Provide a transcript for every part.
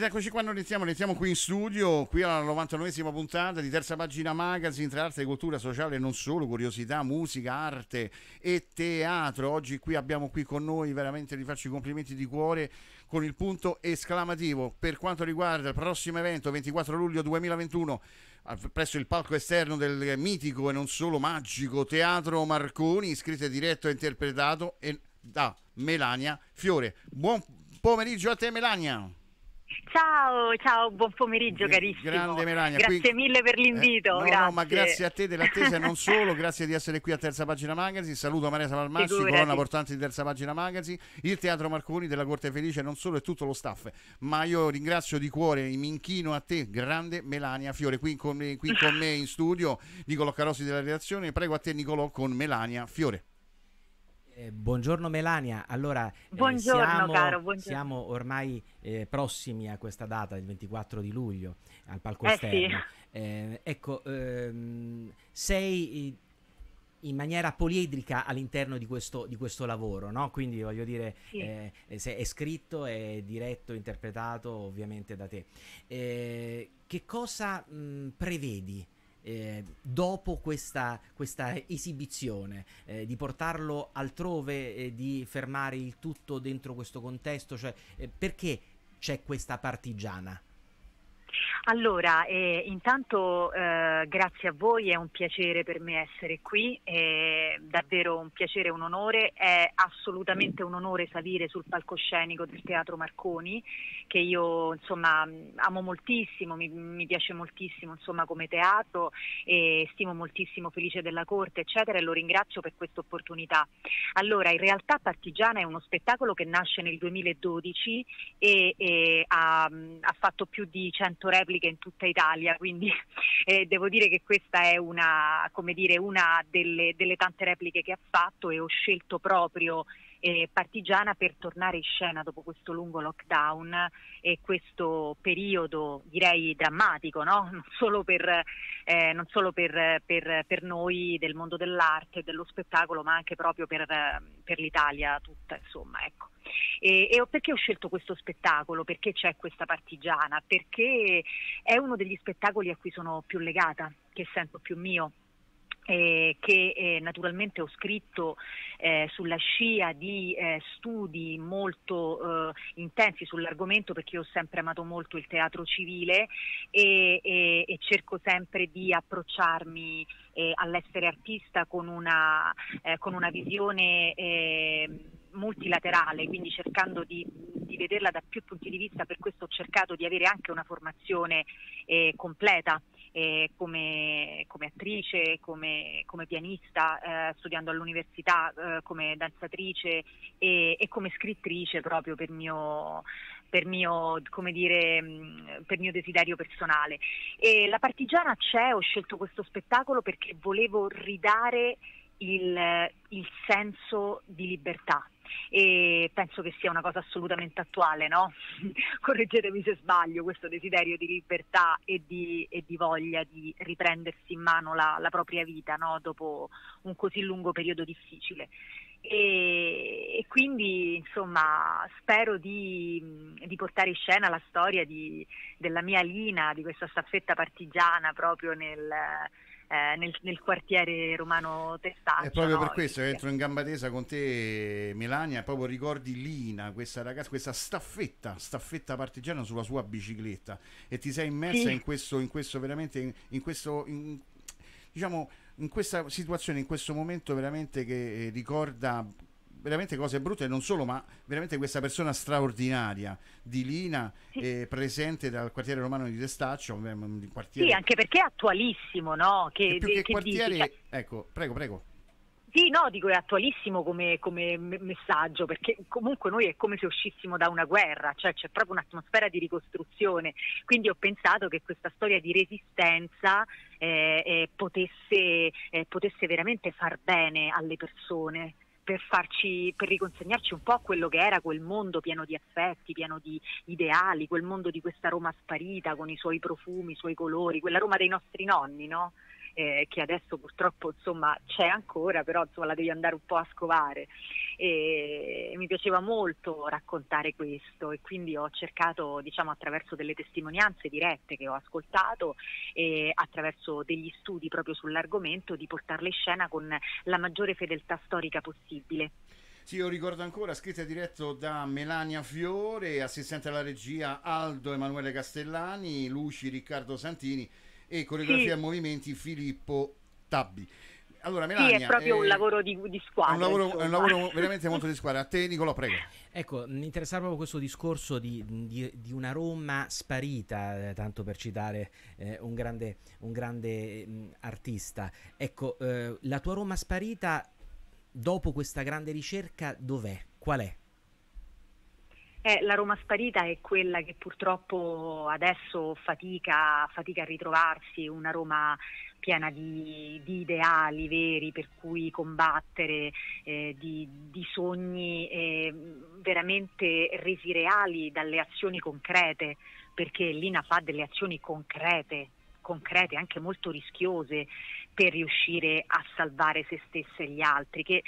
eccoci qua, noi iniziamo qui in studio, qui alla 99esima puntata di Terza Pagina Magazine, tra arte, cultura, sociale e non solo, curiosità, musica, arte e teatro. Oggi qui abbiamo qui con noi, veramente di farci i complimenti di cuore, con il punto esclamativo per quanto riguarda il prossimo evento 24 luglio 2021 presso il palco esterno del mitico e non solo magico Teatro Marconi, scritto e diretto e interpretato da Melania Fiore. Buon pomeriggio a te, Melania. Ciao, ciao, buon pomeriggio carissimo. Grande Melania. Grazie mille per l'invito. No, grazie. no, ma grazie a te dell'attesa e non solo, grazie di essere qui a Terza Pagina Magazine. Saluto Maria Savalmasci, colonna portante di Terza Pagina Magazine, il Teatro Marconi della Corte Felice, non solo, e tutto lo staff. Ma io ringrazio di cuore, mi inchino a te, grande Melania Fiore, qui con me in studio, Nicolò Carosi della redazione. Prego a te, Nicolò, con Melania Fiore. Buongiorno Melania, allora buongiorno, caro, buongiorno. Siamo ormai prossimi a questa data, il 24 di luglio, al palco esterno. Sì. Sei in maniera poliedrica all'interno di questo lavoro, no? Quindi voglio dire, sì. È scritto, è diretto, interpretato ovviamente da te. Che cosa prevedi dopo questa esibizione, di portarlo altrove, di fermare il tutto dentro questo contesto, cioè perché c'è questa partigiana? Allora, intanto grazie a voi, è un piacere per me essere qui, è davvero un piacere, un onore, è assolutamente un onore salire sul palcoscenico del Teatro Marconi, che io insomma amo moltissimo, mi piace moltissimo insomma come teatro, e stimo moltissimo Felice della Corte eccetera, e lo ringrazio per questa opportunità. Allora, in realtà Partigiana è uno spettacolo che nasce nel 2012 e ha fatto più di 100 repliche in tutta Italia, quindi devo dire che questa è una delle tante repliche che ha fatto, e ho scelto proprio Partigiana per tornare in scena dopo questo lungo lockdown e questo periodo direi drammatico, no? Non solo per noi del mondo dell'arte e dello spettacolo, ma anche proprio per l'Italia tutta, insomma, ecco. E perché ho scelto questo spettacolo? Perché c'è questa Partigiana? Perché è uno degli spettacoli a cui sono più legata, che sento più mio. Che naturalmente ho scritto sulla scia di studi molto intensi sull'argomento, perché io ho sempre amato molto il teatro civile e cerco sempre di approcciarmi all'essere artista con una visione multilaterale, quindi cercando di vederla da più punti di vista. Per questo ho cercato di avere anche una formazione completa, come attrice, come pianista, studiando all'università, come danzatrice e come scrittrice, proprio per mio desiderio personale. E la Partigiana c'è, ho scelto questo spettacolo perché volevo ridare il senso di libertà, e penso che sia una cosa assolutamente attuale, no? Correggetemi se sbaglio, questo desiderio di libertà e di voglia di riprendersi in mano la propria vita, no? Dopo un così lungo periodo difficile. E quindi insomma spero di portare in scena la storia della mia Lina, di questa staffetta partigiana proprio nel quartiere romano Testaccio. È proprio per questo che entro in gamba tesa con te, Melania, proprio ricordi Lina, questa ragazza, questa staffetta partigiana sulla sua bicicletta, e ti sei immersa in questo veramente, diciamo, in questa situazione, in questo momento veramente che ricorda veramente cose brutte, e non solo, ma veramente questa persona straordinaria di Lina, presente dal quartiere romano di Testaccio, un quartiere... Sì, anche perché è attualissimo, no? Che quartiere... Ecco, prego. Sì, no, dico è attualissimo come messaggio, perché comunque noi è come se uscissimo da una guerra, cioè c'è proprio un'atmosfera di ricostruzione, quindi ho pensato che questa storia di resistenza potesse veramente far bene alle persone, per riconsegnarci un po' a quello che era quel mondo pieno di affetti, pieno di ideali, quel mondo di questa Roma sparita con i suoi profumi, i suoi colori, quella Roma dei nostri nonni, no? Che adesso purtroppo insomma c'è ancora, però insomma la devi andare un po' a scovare. e mi piaceva molto raccontare questo, e quindi ho cercato, diciamo, attraverso delle testimonianze dirette che ho ascoltato e attraverso degli studi proprio sull'argomento, di portarle in scena con la maggiore fedeltà storica possibile. Sì, io ricordo ancora, scritto e diretto da Melania Fiore, assistente alla regia Aldo Emanuele Castellani, luci Riccardo Santini e coreografia e movimenti Filippo Tabbi. Allora, Melania, sì, è proprio un lavoro di squadra. È un lavoro veramente molto di squadra. A te, Nicolò, prego. Ecco, mi interessava proprio questo discorso di una Roma sparita, tanto per citare un grande artista. Ecco, la tua Roma sparita, dopo questa grande ricerca, dov'è? Qual è? La Roma sparita è quella che purtroppo adesso fatica a ritrovarsi, una Roma piena di ideali veri per cui combattere, di sogni veramente resi reali dalle azioni concrete, perché Lina fa delle azioni concrete, anche molto rischiose, per riuscire a salvare se stessa e gli altri, che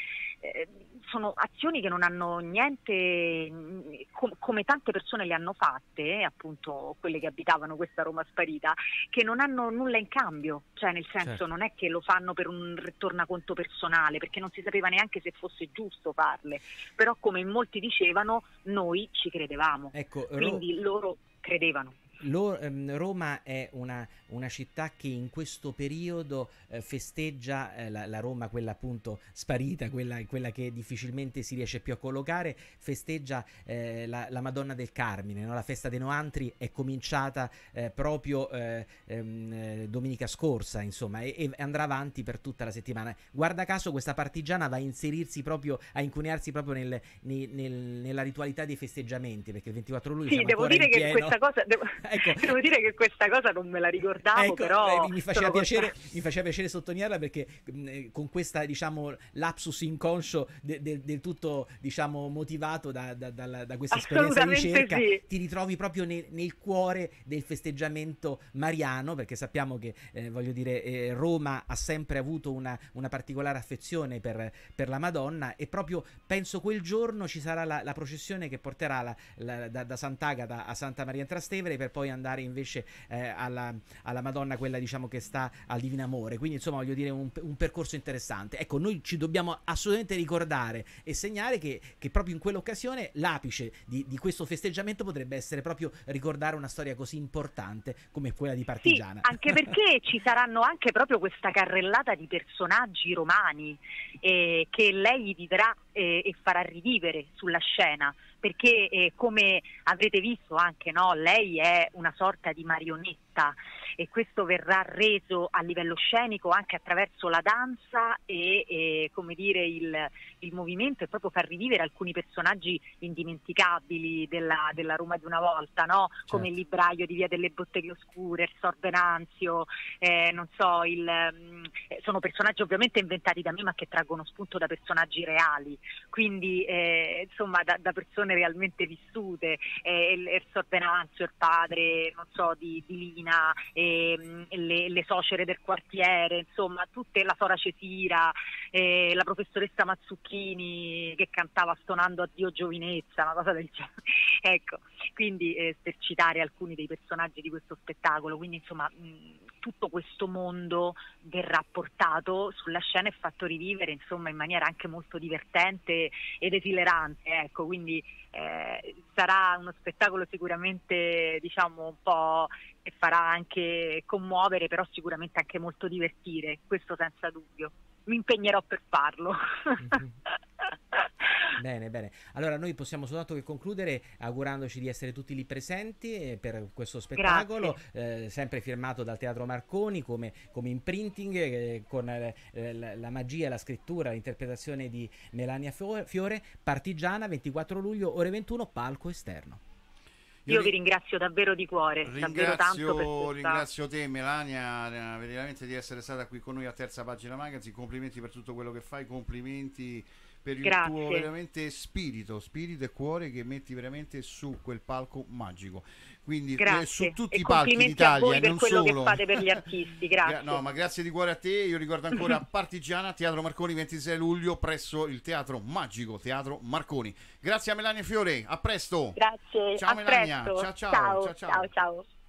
sono azioni che non hanno niente, come tante persone le hanno fatte, appunto quelle che abitavano questa Roma sparita, che non hanno nulla in cambio, cioè nel senso, certo, non è che lo fanno per un tornaconto personale, perché non si sapeva neanche se fosse giusto farle, però come in molti dicevano, noi ci credevamo, ecco, quindi loro credevano. Roma è una città che in questo periodo festeggia la Roma, quella appunto sparita, quella che difficilmente si riesce più a collocare, festeggia la Madonna del Carmine, no? La festa dei Noantri è cominciata proprio domenica scorsa, insomma, e andrà avanti per tutta la settimana. Guarda caso questa partigiana va a inserirsi proprio, a incuniarsi proprio nella ritualità dei festeggiamenti, perché il 24 luglio sì, devo dire che questa cosa ecco, devo dire che questa cosa non me la ricordavo, ecco, però mi faceva piacere sottolinearla, perché con questa, diciamo, lapsus inconscio del tutto, diciamo, motivato da questa esperienza di ricerca, sì, ti ritrovi proprio nel cuore del festeggiamento mariano, perché sappiamo che voglio dire, Roma ha sempre avuto una particolare affezione per la Madonna, e proprio penso quel giorno ci sarà la processione che porterà da Sant'Agata a Santa Maria in Trastevere, per poi andare invece alla Madonna, quella, diciamo, che sta al Divino Amore. Quindi insomma, voglio dire, un percorso interessante. Ecco, noi ci dobbiamo assolutamente ricordare e segnare che proprio in quell'occasione l'apice di questo festeggiamento potrebbe essere proprio ricordare una storia così importante come quella di Partigiana. Sì, anche perché ci saranno anche proprio questa carrellata di personaggi romani che lei vivrà e farà rivivere sulla scena, perché come avrete visto anche, no, lei è una sorta di marionetta, e questo verrà reso a livello scenico anche attraverso la danza e come dire, il movimento, e proprio far rivivere alcuni personaggi indimenticabili della Roma di una volta, no? Certo. Come il libraio di Via delle Botteghe Oscure, il Sor Venanzio, non so, sono personaggi ovviamente inventati da me, ma che traggono spunto da personaggi reali, quindi insomma da persone realmente vissute, il Sor Venanzio, il padre, non so, di Lina, le suocere del quartiere, insomma, tutte, la Sora Cesira, la professoressa Mazzucchini che cantava stonando Addio giovinezza, una cosa del genere. Ecco, quindi per citare alcuni dei personaggi di questo spettacolo, quindi insomma tutto questo mondo verrà portato sulla scena e fatto rivivere, insomma, in maniera anche molto divertente ed esilerante, ecco, quindi sarà uno spettacolo sicuramente, diciamo, un po' che farà anche commuovere, però sicuramente anche molto divertire, questo senza dubbio. Mi impegnerò per farlo. Bene. Allora noi possiamo soltanto che concludere augurandoci di essere tutti lì presenti per questo spettacolo, sempre firmato dal Teatro Marconi come imprinting, con la magia, la scrittura, l'interpretazione di Melania Fiore. Partigiana, 24 luglio, ore 21, palco esterno. Io vi ringrazio davvero di cuore, davvero tanto per questa... Ringrazio te, Melania, veramente di essere stata qui con noi a Terza Pagina Magazine. Complimenti per tutto quello che fai, complimenti per il Grazie. tuo veramente spirito e cuore che metti veramente su quel palco magico. Quindi su tutti i palchi d'Italia, a voi per non quello solo. che fate per gli artisti, grazie. No, ma grazie di cuore a te. Io ricordo ancora Partigiana, Teatro Marconi, 26 luglio presso il Teatro Magico, Teatro Marconi. Grazie a Melania Fiore, a presto. Grazie, Ciao a Melania, presto. ciao. Ciao.